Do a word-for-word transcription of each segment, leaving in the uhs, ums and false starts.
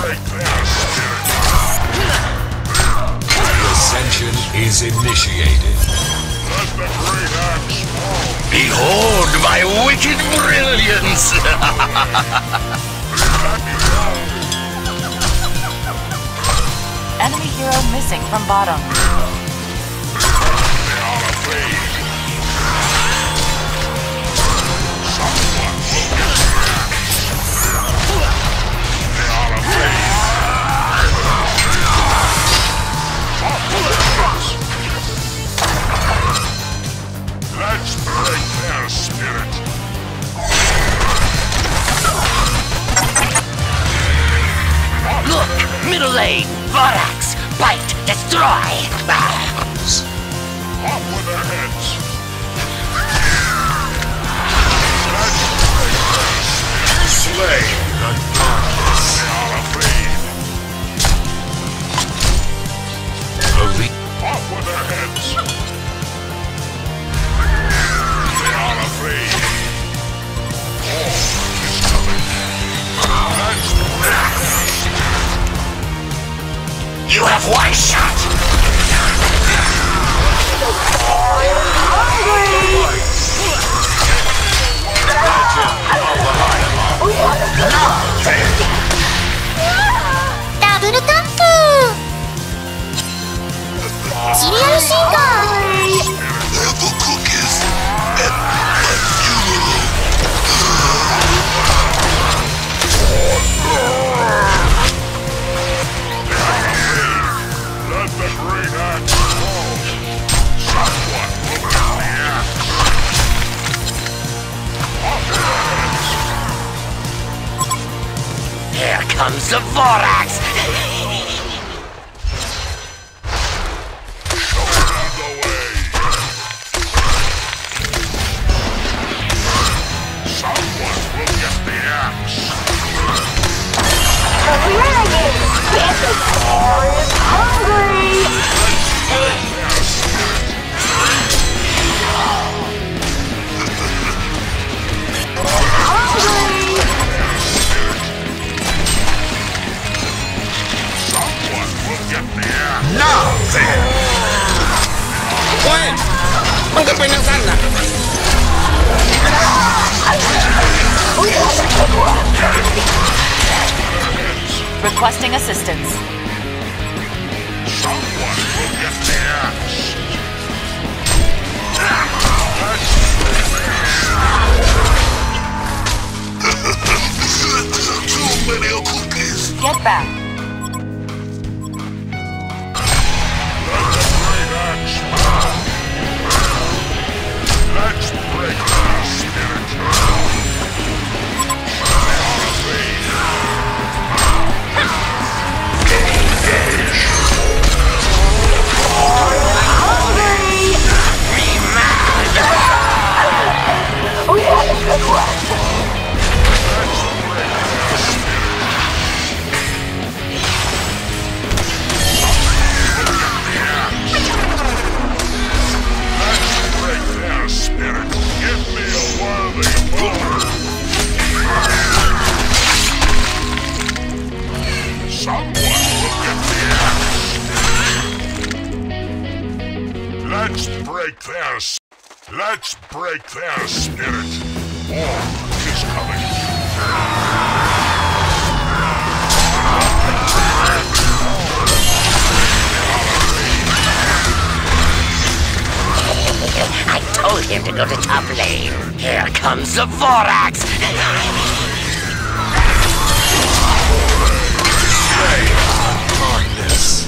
break their spirit. The ascension is initiated. Let the great axe fall. Behold my wicked brilliance! Enemy hero missing from bottom. They are afraid. Someone will get the axe. They are afraid. Up with the heads. Let's break their spirit. Look! Middle lane! Vorax! Bite! Destroy! Up with their heads. Let's break their spirit. Slay the darkness. They are afraid. Elite. Up with their heads. They are afraid. All is coming. Let's break their spirit. You have one shot! Double tap! Cereal single! Purple cookies. Let the great axe fall. Someone will get the axe. Up with their heads. Here comes the Vorax! Show them the way. Someone will get the axe. Someone will get the axe. Now then! When? Magkapin ng sana! Requesting assistance. Someone will get the axe. Too many cookies. Get back. Let the great axe fall. Let's break their spirit. They are afraid. Let's break their spirit. Give me a worthy foe. Someone will get the axe. Let's break their s- Let's break their spirit. War is coming. I told him to go to top lane. Here comes the Vorax! Slay the darkness.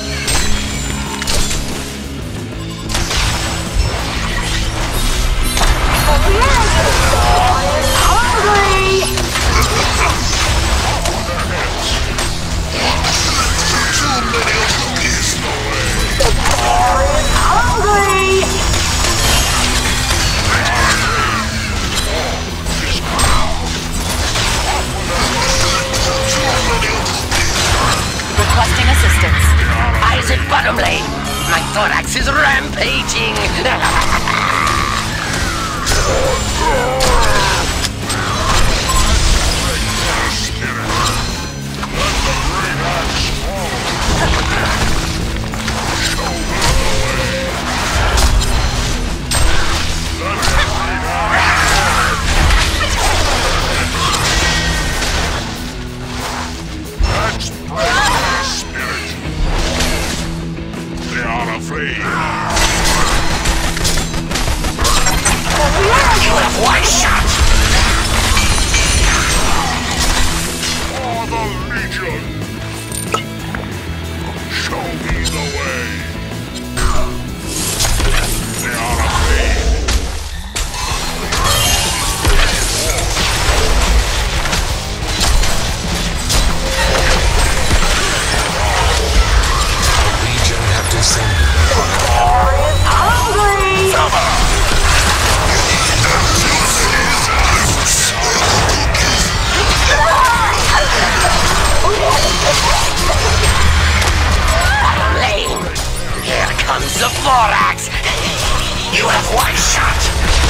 Requesting assistance. Eyes at bottom lane! My Vorax is rampaging! Let the the Vorax! You have one shot!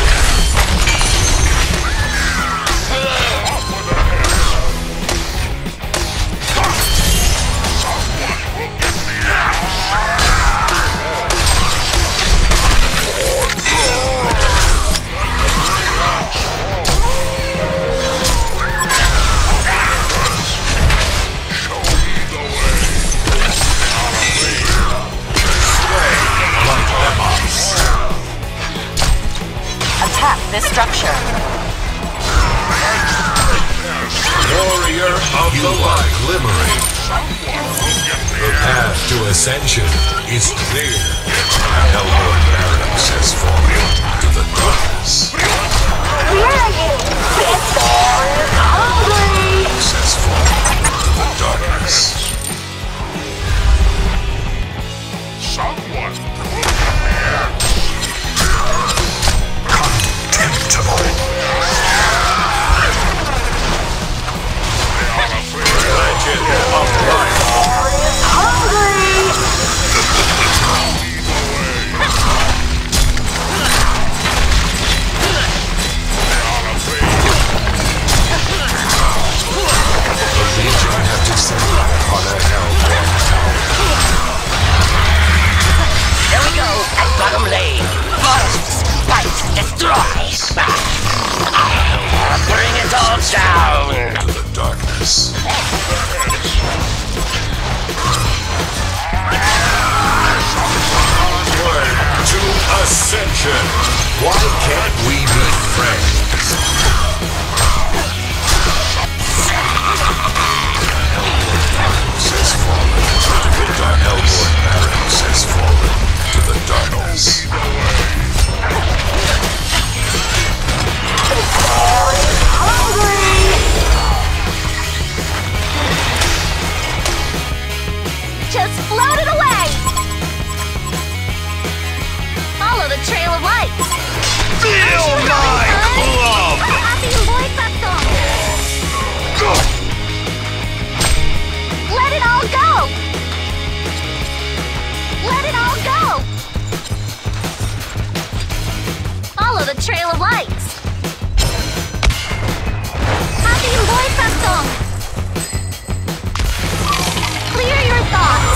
Attack this structure. Warrior of the light glimmering. The path to ascension is clear. Hellborn barracks has fallen to the darkness. Barracks has fallen to the darkness. Someone Contemptible. Legend of life. The Legion have descended upon a hellborn tower. There we go, at bottom lane. Burst, bite, destroy. Bring it all down. To the darkness. Onward to ascension. Why can't we be friends? Hellborn barracks has fallen. The dark Hellborn barracks has fallen to the darkness. Just float it away! Follow the trail of lights! feel my club! Happy boy factor! Let it all go! Let it all go! Follow the trail of lights! Happy boy factor! Clear your thoughts!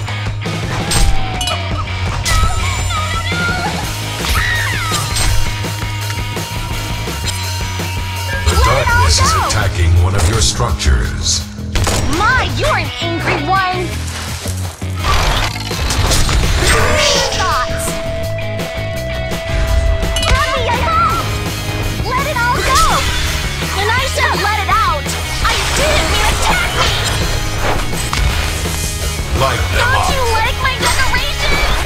The darkness is attacking one of your structures. My, you're an angry one! Clear your thoughts! Happy, I won't! Let it all go! And I said let it out! I didn't mean attack me! Light them Don't up. you like my decorations?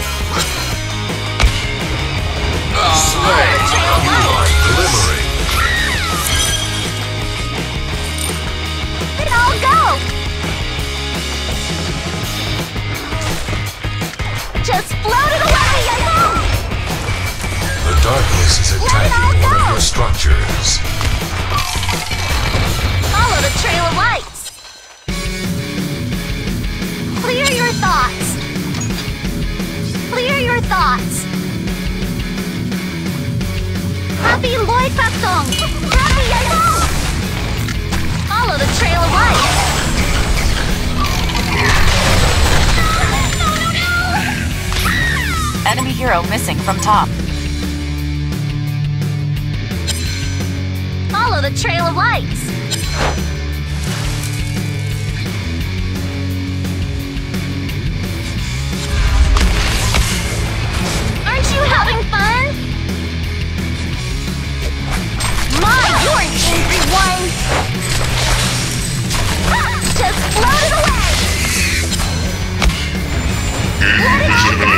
Slay. You are glimmering. Let it all go! Just float it away, I won't! The darkness is attacking one of your structures. Follow the trail of lights! Clear your thoughts! Clear your thoughts! Happy Lloyd Factong! Happy I won't! Follow the trail of lights! Enemy hero missing from top. Follow the trail of lights! Aren't you having fun? My, you're an angry one! Just float it away! Let it all go!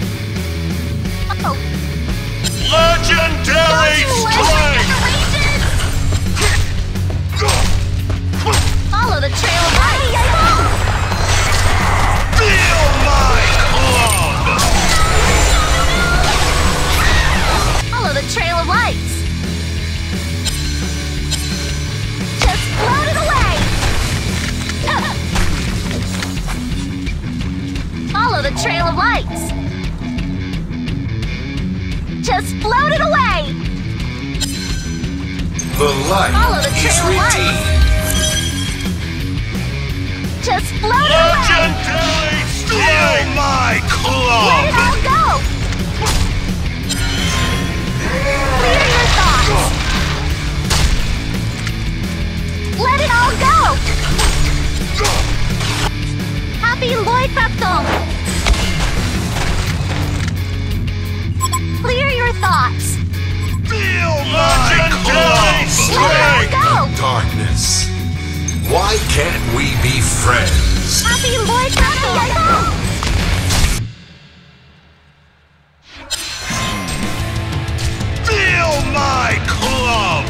Oh, Legendary don't you like my strength! decorations? trail of lights. Just float it away. The light Follow the is trail of lights. redeemed. Just float it away. Legendary strike! My Let club! it all go. Clear your thoughts. Let it all go. Happy Lloyd Bethel. Clear your thoughts. Feel my club! Let it all go. Darkness. Why can't we be friends? Happy Lloyd Bethel. Feel my club!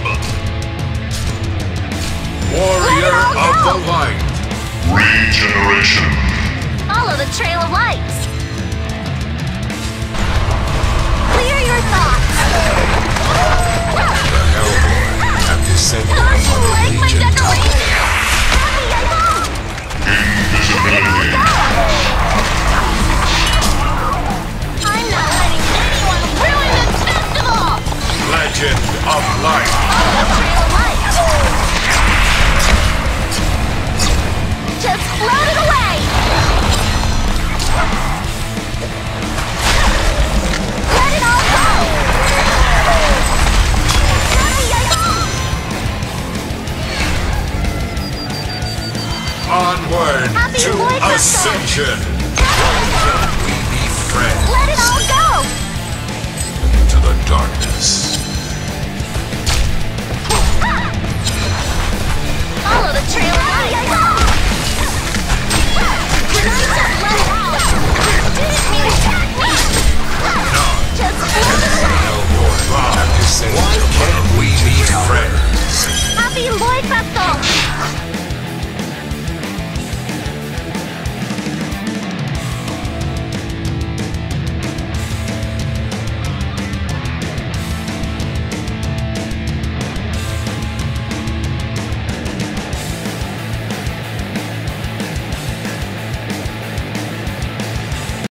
Warrior Let it all of go. the light. Regeneration! Follow the trail of lights. Clear your thoughts. The Hellborn have descended Don't you upon the like my Legion Tower. decorations? Happy I won't. Invisibility! I'm not letting anyone ruin this festival. Legend of Light. Follow the trail of lights. Just float it away. Let it all go. Happy I won't. Onward Happy to Lloyd Bethel. Ascension. We be friends Let it all go. to the darkness.